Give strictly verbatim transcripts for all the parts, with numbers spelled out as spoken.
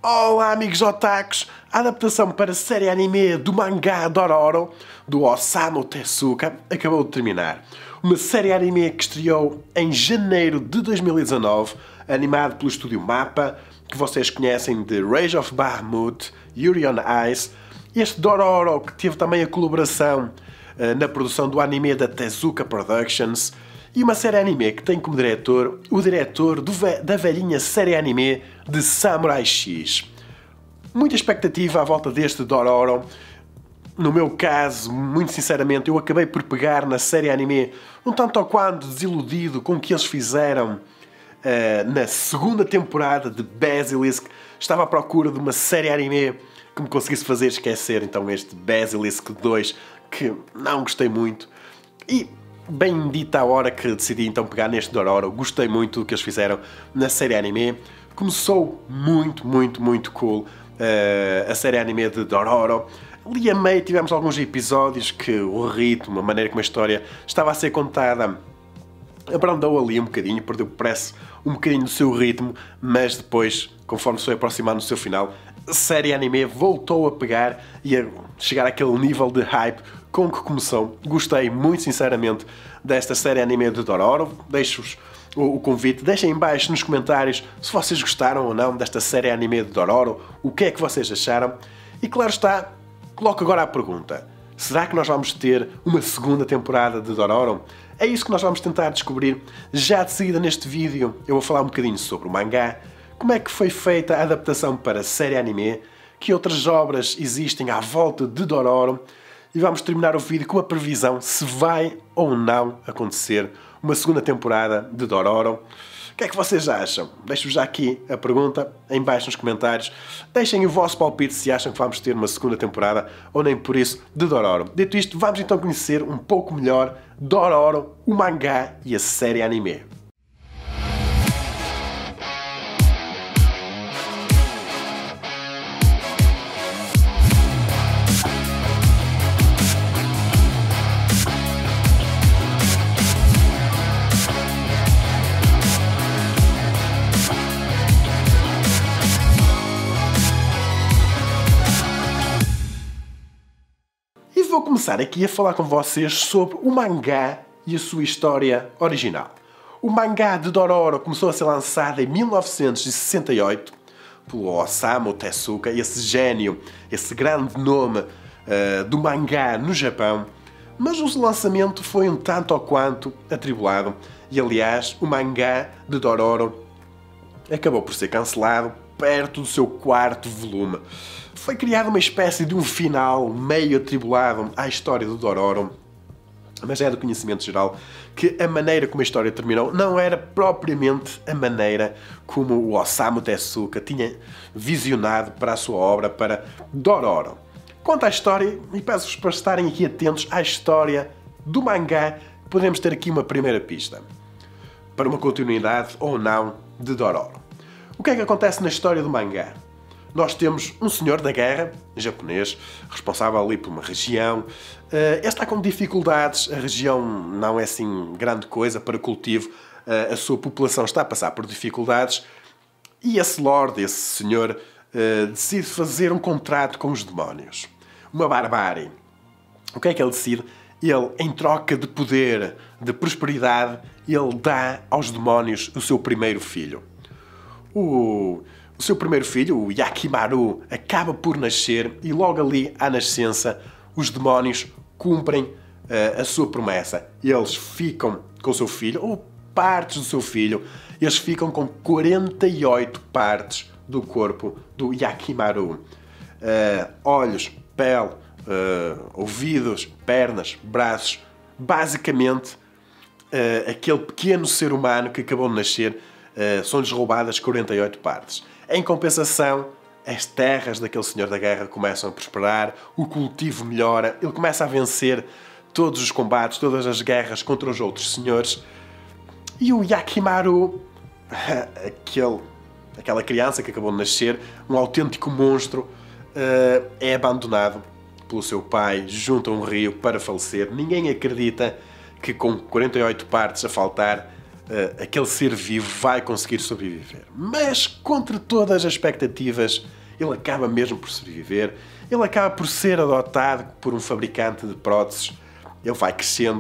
Olá amigos otakus! A adaptação para a série anime do mangá Dororo, do Osamu Tezuka, acabou de terminar. Uma série anime que estreou em janeiro de dois mil e dezanove, animado pelo estúdio Mappa, que vocês conhecem de Rage of Bahamut, Yuri on Ice. Este Dororo, que teve também a colaboração uh, na produção do anime da Tezuka Productions, e uma série anime que tem como diretor o diretor do ve da velhinha série anime de Samurai X. Muita expectativa à volta deste Dororo. No meu caso, muito sinceramente, eu acabei por pegar na série anime um tanto ou quanto desiludido com o que eles fizeram uh, na segunda temporada de Basilisk. Estava à procura de uma série anime que me conseguisse fazer esquecer então este Basilisk dois, que não gostei muito. E bem dita a hora que decidi então pegar neste Dororo, gostei muito do que eles fizeram na série anime. Começou muito, muito, muito cool uh, a série anime de Dororo. Ali a meio tivemos alguns episódios que o ritmo, a maneira como a história estava a ser contada, abrandou ali um bocadinho, perdeu, parece, um bocadinho do seu ritmo, mas depois, conforme se foi aproximando do seu final, a série anime voltou a pegar e a chegar àquele nível de hype com que começou. Gostei muito sinceramente desta série anime de Dororo. Deixo-vos o, o convite, deixem em baixo nos comentários se vocês gostaram ou não desta série anime de Dororo, o que é que vocês acharam. E claro está, coloco agora a pergunta: será que nós vamos ter uma segunda temporada de Dororo? É isso que nós vamos tentar descobrir. Já de seguida neste vídeo eu vou falar um bocadinho sobre o mangá, como é que foi feita a adaptação para a série anime, que outras obras existem à volta de Dororo, e vamos terminar o vídeo com a previsão se vai ou não acontecer uma segunda temporada de Dororo. O que é que vocês acham? Deixo-vos já aqui a pergunta em baixo nos comentários. Deixem o vosso palpite se acham que vamos ter uma segunda temporada ou nem por isso de Dororo. Dito isto, vamos então conhecer um pouco melhor Dororo, o mangá e a série anime. Vou começar aqui a falar com vocês sobre o mangá e a sua história original. O mangá de Dororo começou a ser lançado em mil novecentos e sessenta e oito pelo Osamu Tezuka, esse gênio, esse grande nome uh, do mangá no Japão, mas o lançamento foi um tanto ou quanto atribulado e, aliás, o mangá de Dororo acabou por ser cancelado perto do seu quarto volume. Foi criada uma espécie de um final meio atribulado à história do Dororo, mas é do conhecimento geral que a maneira como a história terminou não era propriamente a maneira como o Osamu Tezuka tinha visionado para a sua obra, para Dororo. Quanto à história, e peço-vos para estarem aqui atentos à história do mangá, podemos ter aqui uma primeira pista para uma continuidade ou não de Dororo. O que é que acontece na história do mangá? Nós temos um senhor da guerra, japonês, responsável ali por uma região. Ele está com dificuldades, a região não é assim grande coisa para cultivo, a sua população está a passar por dificuldades e esse lord, esse senhor, decide fazer um contrato com os demónios. Uma barbárie. O que é que ele decide? Ele, em troca de poder, de prosperidade, ele dá aos demónios o seu primeiro filho. O... O seu primeiro filho, o Yakimaru, acaba por nascer e logo ali à nascença os demónios cumprem uh, a sua promessa. Eles ficam com o seu filho, ou partes do seu filho, eles ficam com quarenta e oito partes do corpo do Yakimaru. Uh, olhos, pele, uh, ouvidos, pernas, braços. Basicamente, uh, aquele pequeno ser humano que acabou de nascer, uh, são-lhes roubadas quarenta e oito partes. Em compensação, as terras daquele senhor da guerra começam a prosperar, o cultivo melhora, ele começa a vencer todos os combates, todas as guerras contra os outros senhores. E o Yakimaru, aquele, aquela criança que acabou de nascer, um autêntico monstro, é abandonado pelo seu pai junto a um rio para falecer. Ninguém acredita que com quarenta e oito partes a faltar, uh, aquele ser vivo vai conseguir sobreviver. Mas, contra todas as expectativas, ele acaba mesmo por sobreviver. Ele acaba por ser adotado por um fabricante de próteses. Ele vai crescendo.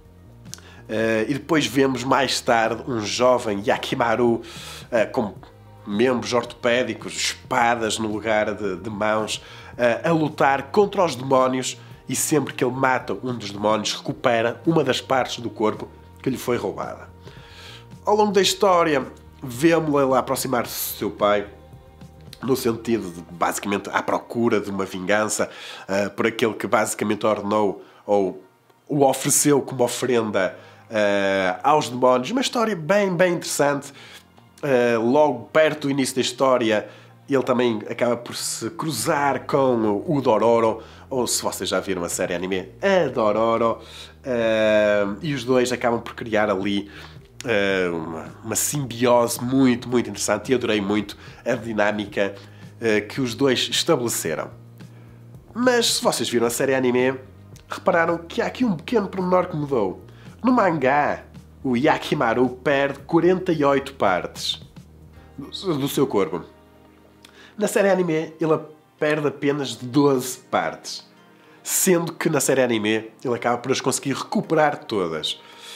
Uh, e depois vemos mais tarde um jovem Yakimaru uh, com membros ortopédicos, espadas no lugar de, de mãos, uh, a lutar contra os demónios, e sempre que ele mata um dos demónios recupera uma das partes do corpo que lhe foi roubada. Ao longo da história vemos-lo aproximar-se do seu pai, no sentido de, basicamente, à procura de uma vingança uh, por aquele que basicamente ordenou ou o ofereceu como oferenda uh, aos demónios. Uma história bem, bem interessante. Uh, logo perto do início da história, ele também acaba por se cruzar com o Dororo, ou se vocês já viram a série anime, a Dororo, uh, e os dois acabam por criar ali uh, uma, uma simbiose muito, muito interessante, e adorei muito a dinâmica uh, que os dois estabeleceram. Mas se vocês viram a série anime, repararam que há aqui um pequeno pormenor que mudou. No mangá, o Yakimaru perde quarenta e oito partes do, do seu corpo. Na série anime, ele perde apenas doze partes, sendo que na série anime ele acaba por as conseguir recuperar todas.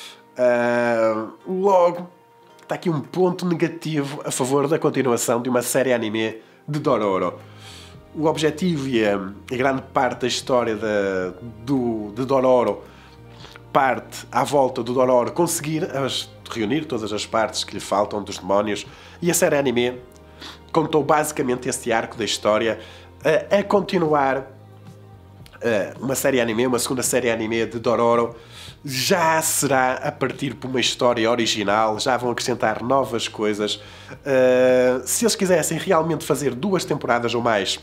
Uh, logo, está aqui um ponto negativo a favor da continuação de uma série anime de Dororo. O objetivo e a, a grande parte da história de, do, de Dororo parte à volta do Dororo conseguir as, reunir todas as partes que lhe faltam dos demónios, e a série anime contou basicamente este arco da história a, a continuar. Uh, uma série anime, uma segunda série anime de Dororo já será a partir por uma história original, já vão acrescentar novas coisas. Uh, se eles quisessem realmente fazer duas temporadas ou mais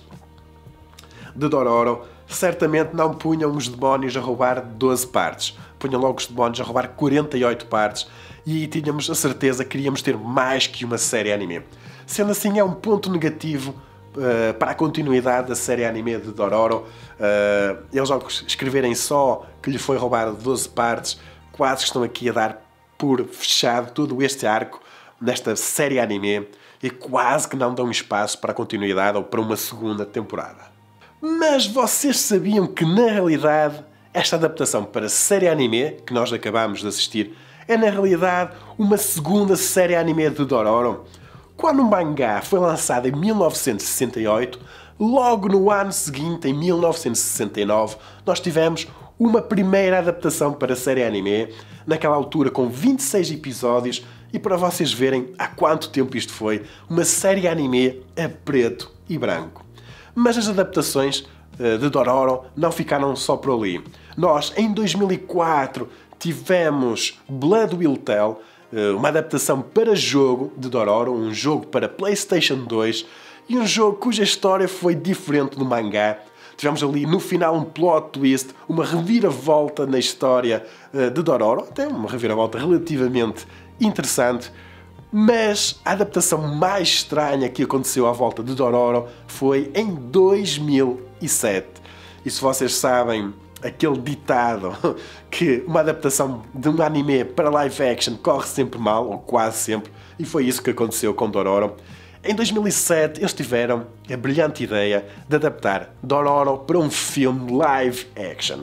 de Dororo, certamente não punham os demónios a roubar doze partes, punham logo os demónios a roubar quarenta e oito partes, e tínhamos a certeza que queríamos ter mais que uma série anime. Sendo assim, é um ponto negativo Uh, para a continuidade da série anime de Dororo. Uh, eles, ao escreverem só que lhe foi roubado doze partes, quase que estão aqui a dar por fechado todo este arco nesta série anime, e quase que não dão espaço para a continuidade ou para uma segunda temporada. Mas vocês sabiam que, na realidade, esta adaptação para a série anime que nós acabamos de assistir é, na realidade, uma segunda série anime de Dororo? Quando o mangá foi lançado em mil novecentos e sessenta e oito, logo no ano seguinte, em mil novecentos e sessenta e nove, nós tivemos uma primeira adaptação para a série anime, naquela altura com vinte e seis episódios, e para vocês verem há quanto tempo isto foi, uma série anime a preto e branco. Mas as adaptações uh, de Dororo não ficaram só por ali. Nós, em dois mil e quatro, tivemos Blood Will Tell, uma adaptação para jogo de Dororo, um jogo para PlayStation dois, e um jogo cuja história foi diferente do mangá. Tivemos ali no final um plot twist, uma reviravolta na história de Dororo, até uma reviravolta relativamente interessante, mas a adaptação mais estranha que aconteceu à volta de Dororo foi em dois mil e sete. E se vocês sabem aquele ditado que uma adaptação de um anime para live action corre sempre mal, ou quase sempre, e foi isso que aconteceu com Dororo. Em dois mil e sete eles tiveram a brilhante ideia de adaptar Dororo para um filme live action.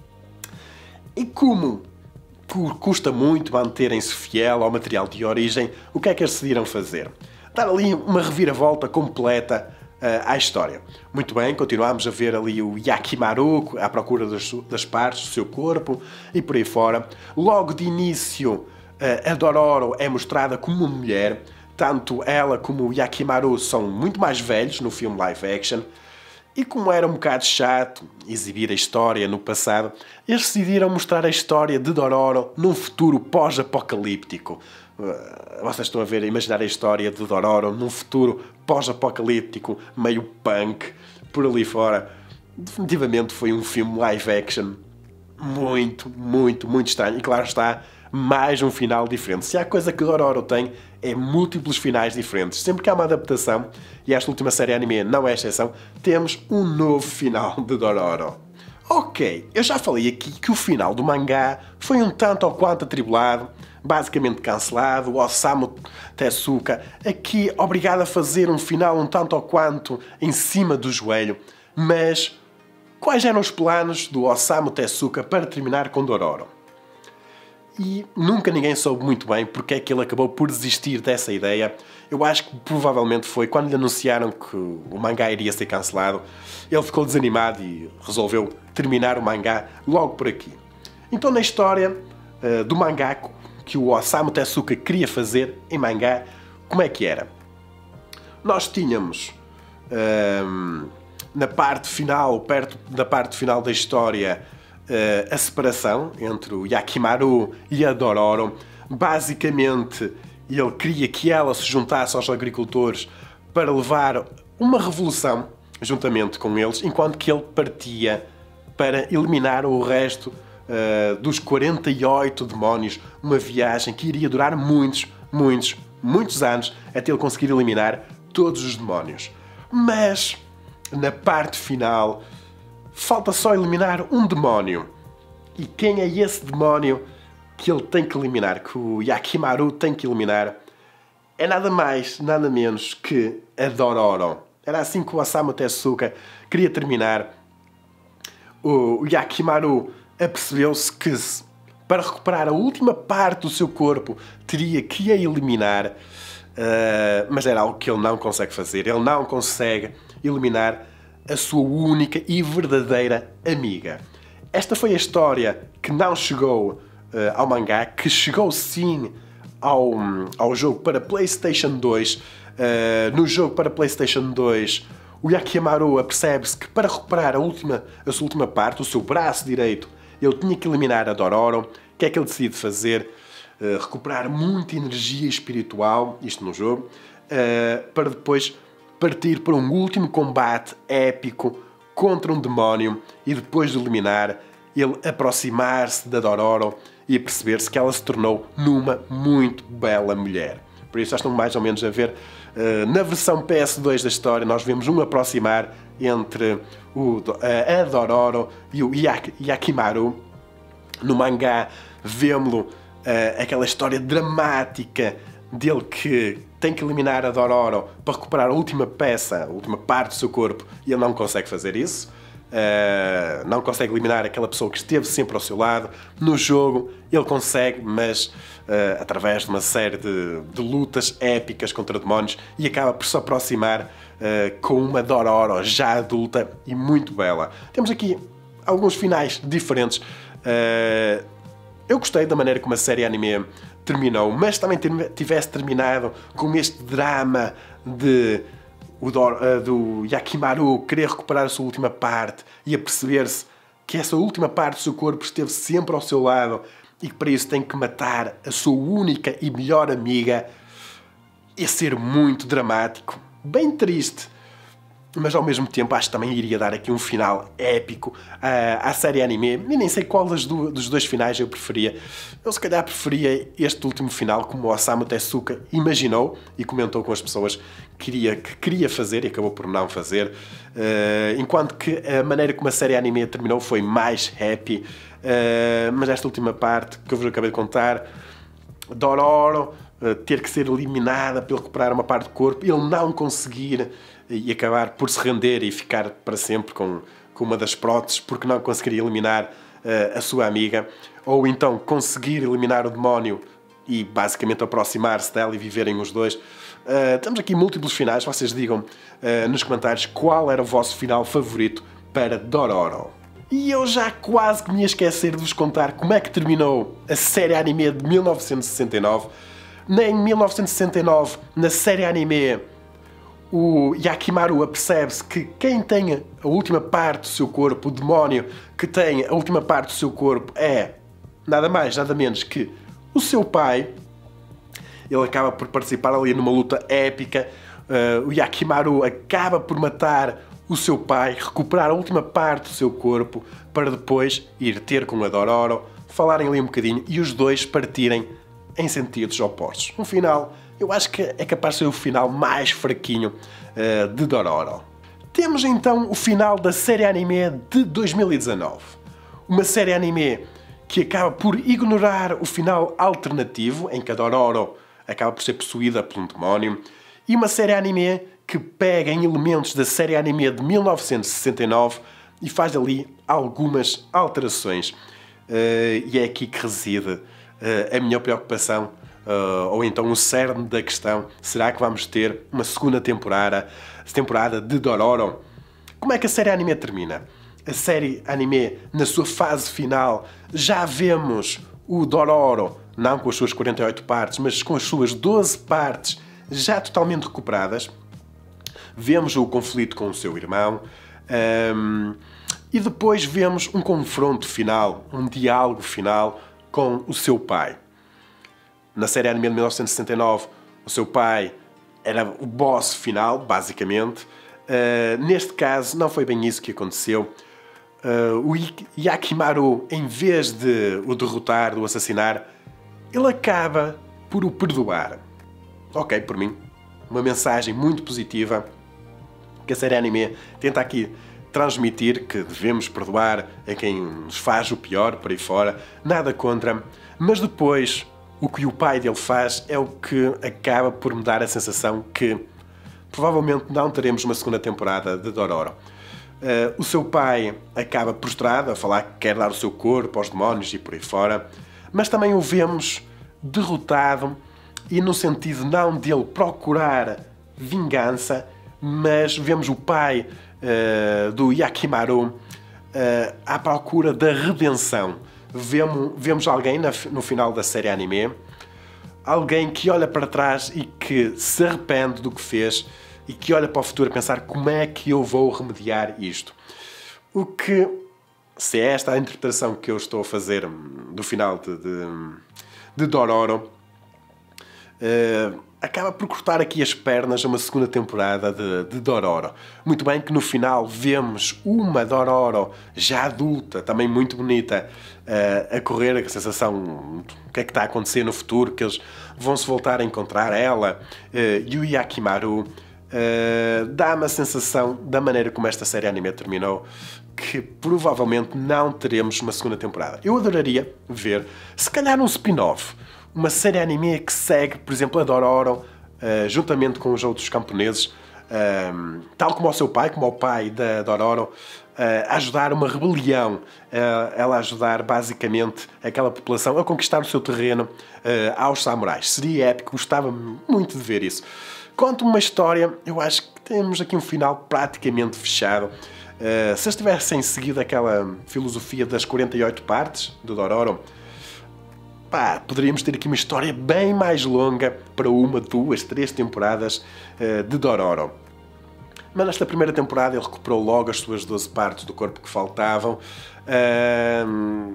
E como custa muito manterem-se fiel ao material de origem, o que é que eles decidiram fazer? Dar ali uma reviravolta completa à história. Muito bem, continuamos a ver ali o Yakimaru à procura das, das partes do seu corpo e por aí fora. Logo de início, a Dororo é mostrada como uma mulher. Tanto ela como o Yakimaru são muito mais velhos no filme live action. E como era um bocado chato exibir a história no passado, eles decidiram mostrar a história de Dororo num futuro pós-apocalíptico. Vocês estão a ver, a imaginar a história de Dororo num futuro pós-apocalíptico, meio punk, por ali fora. Definitivamente foi um filme live action muito, muito, muito estranho. E claro está, mais um final diferente. Se há coisa que Dororo tem, é múltiplos finais diferentes. Sempre que há uma adaptação, e esta última série anime não é exceção, temos um novo final de Dororo. Ok, eu já falei aqui que o final do mangá foi um tanto ou quanto atribulado, basicamente cancelado. O Osamu Tezuka aqui obrigado a fazer um final um tanto ou quanto em cima do joelho. Mas quais eram os planos do Osamu Tezuka para terminar com Dororo? E nunca ninguém soube muito bem porque é que ele acabou por desistir dessa ideia. Eu acho que provavelmente foi quando lhe anunciaram que o mangá iria ser cancelado. Ele ficou desanimado e resolveu terminar o mangá logo por aqui. Então na história uh, do mangá que o Osamu Tezuka queria fazer em mangá, como é que era? Nós tínhamos uh, na parte final, perto da parte final da história, uh, a separação entre o Yakimaru e a Dororo. Basicamente, ele queria que ela se juntasse aos agricultores para levar uma revolução juntamente com eles, enquanto que ele partia para eliminar o resto uh, dos quarenta e oito demónios, uma viagem que iria durar muitos, muitos, muitos anos até ele conseguir eliminar todos os demónios. Mas, na parte final, falta só eliminar um demónio. E quem é esse demónio que ele tem que eliminar, que o Yakimaru tem que eliminar? É nada mais, nada menos que a Dororo. Era assim que o Osamu Tezuka queria terminar. O Yakimaru apercebeu-se que, para recuperar a última parte do seu corpo, teria que a eliminar, uh, mas era algo que ele não consegue fazer. Ele não consegue eliminar a sua única e verdadeira amiga. Esta foi a história que não chegou uh, ao mangá, que chegou sim ao, ao jogo para PlayStation dois. Uh, no jogo para PlayStation dois, o Yakimaru apercebe-se que para recuperar a, última, a sua última parte, o seu braço direito, ele tinha que eliminar a Dororo. O que é que ele decide fazer? Uh, recuperar muita energia espiritual, isto no jogo, uh, para depois partir para um último combate épico contra um demónio e depois de eliminar, ele aproximar-se da Dororo e perceber-se que ela se tornou numa muito bela mulher. Por isso já estão mais ou menos a ver, uh, na versão P S dois da história, nós vemos um aproximar entre o, uh, a Dororo e o Yak, Yakimaru. No mangá vemos-lo, uh, aquela história dramática dele que tem que eliminar a Dororo para recuperar a última peça, a última parte do seu corpo, e ele não consegue fazer isso. Uh, não consegue eliminar aquela pessoa que esteve sempre ao seu lado. No jogo ele consegue, mas uh, através de uma série de, de lutas épicas contra demónios, e acaba por se aproximar uh, com uma Dororo já adulta e muito bela. Temos aqui alguns finais diferentes. Uh, eu gostei da maneira como a série anime terminou, mas também tivesse terminado com este drama de o do, uh, do Yakimaru querer recuperar a sua última parte e a perceber-se que essa última parte do seu corpo esteve sempre ao seu lado e que para isso tem que matar a sua única e melhor amiga, ia ser muito dramático, bem triste, mas ao mesmo tempo acho que também iria dar aqui um final épico uh, à série anime. E nem sei qual dos, do, dos dois finais eu preferia. Eu se calhar preferia este último final, como o Osamu Tezuka imaginou e comentou com as pessoas que queria, que queria fazer e acabou por não fazer. Uh, enquanto que a maneira como a série anime terminou foi mais happy. Uh, mas esta última parte que eu vos acabei de contar, Dororo uh, ter que ser eliminada para ele recuperar uma parte do corpo, ele não conseguir e acabar por se render e ficar para sempre com, com uma das próteses porque não conseguiria eliminar uh, a sua amiga, ou então conseguir eliminar o demónio e basicamente aproximar-se dela e viverem os dois. Uh, temos aqui múltiplos finais, vocês digam uh, nos comentários qual era o vosso final favorito para Dororo. E eu já quase que me ia esquecer de vos contar como é que terminou a série anime de mil novecentos e sessenta e nove. Em mil novecentos e sessenta e nove, na série anime, o Yakimaru apercebe-se que quem tem a última parte do seu corpo, o demónio que tem a última parte do seu corpo, é nada mais, nada menos que o seu pai. Ele acaba por participar ali numa luta épica. Uh, o Yakimaru acaba por matar o seu pai, recuperar a última parte do seu corpo, para depois ir ter com a Dororo, falarem ali um bocadinho e os dois partirem em sentidos opostos. No final, eu acho que é capaz de ser o final mais fraquinho uh, de Dororo. Temos então o final da série anime de dois mil e dezanove. Uma série anime que acaba por ignorar o final alternativo, em que a Dororo acaba por ser possuída por um demónio, e uma série anime que pega em elementos da série anime de mil novecentos e sessenta e nove e faz ali algumas alterações. Uh, e é aqui que reside uh, a minha preocupação, uh, ou então o cerne da questão. Será que vamos ter uma segunda temporada, temporada de Dororo? Como é que a série anime termina? A série anime, na sua fase final, já vemos o Dororo, não com as suas quarenta e oito partes, mas com as suas doze partes já totalmente recuperadas. Vemos o conflito com o seu irmão, um, e depois vemos um confronto final, um diálogo final com o seu pai. Na série anime de mil novecentos e sessenta e nove, o seu pai era o boss final, basicamente. Uh, neste caso, não foi bem isso que aconteceu. Uh, o Yakimaru, em vez de o derrotar, de o assassinar, ele acaba por o perdoar. Ok, por mim. Uma mensagem muito positiva que a série anime tenta aqui transmitir, que devemos perdoar a quem nos faz o pior, por aí fora. Nada contra. Mas depois, o que o pai dele faz é o que acaba por me dar a sensação que provavelmente não teremos uma segunda temporada de Dororo. Uh, o seu pai acaba prostrado, a falar que quer dar o seu corpo aos demónios e por aí fora, mas também o vemos derrotado, e no sentido não dele procurar vingança, mas vemos o pai uh, do Yakimaru uh, à procura da redenção. Vemos, vemos alguém na, no final da série anime, alguém que olha para trás e que se arrepende do que fez, e que olha para o futuro a pensar como é que eu vou remediar isto. O que, se é esta a interpretação que eu estou a fazer do final de, de, de Dororo, uh, acaba por cortar aqui as pernas a uma segunda temporada de, de Dororo. Muito bem que no final vemos uma Dororo já adulta, também muito bonita, uh, a correr, a sensação, o que é que está a acontecer no futuro, que eles vão se voltar a encontrar, ela uh, e o Yakimaru. Uh, dá-me a sensação, da maneira como esta série anime terminou, que provavelmente não teremos uma segunda temporada. Eu adoraria ver, se calhar um spin-off, uma série anime que segue, por exemplo, a Dororo, uh, juntamente com os outros camponeses, uh, tal como o seu pai, como o pai da Dororo, uh, a ajudar uma rebelião, uh, ela ajudar basicamente aquela população a conquistar o seu terreno uh, aos samurais. Seria épico, gostava muito de ver isso. Conto uma história, eu acho que temos aqui um final praticamente fechado. Uh, se eles tivessem seguido aquela filosofia das quarenta e oito partes do Dororo, pá, poderíamos ter aqui uma história bem mais longa para uma, duas, três temporadas uh, de Dororo. Mas nesta primeira temporada ele recuperou logo as suas doze partes do corpo que faltavam. Uh,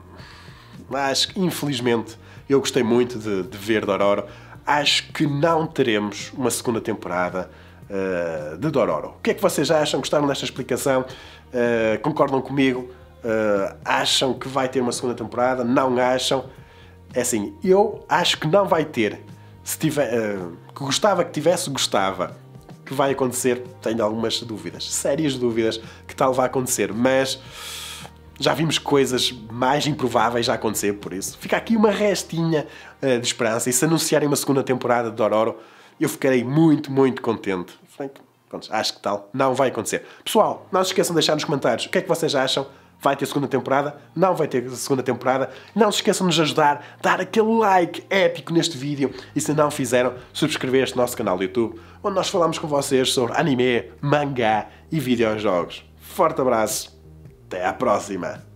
acho que, infelizmente, eu gostei muito de, de ver Dororo. Acho que não teremos uma segunda temporada uh, de Dororo. O que é que vocês acham? Gostaram desta explicação? Uh, concordam comigo? Uh, acham que vai ter uma segunda temporada? Não acham? É assim, eu acho que não vai ter. Se tiver, uh, que gostava que tivesse, gostava. Que vai acontecer, tenho algumas dúvidas, sérias dúvidas que tal vai acontecer, mas já vimos coisas mais improváveis a acontecer, por isso fica aqui uma restinha uh, de esperança, e se anunciarem uma segunda temporada de Dororo, eu ficarei muito, muito contente. Pronto, acho que tal não vai acontecer. Pessoal, não se esqueçam de deixar nos comentários o que é que vocês acham. Vai ter segunda temporada? Não vai ter segunda temporada? Não se esqueçam de nos ajudar, dar aquele like épico neste vídeo, e se não fizeram, subscrever este nosso canal do YouTube, onde nós falamos com vocês sobre anime, mangá e videojogos. Forte abraço, até à próxima!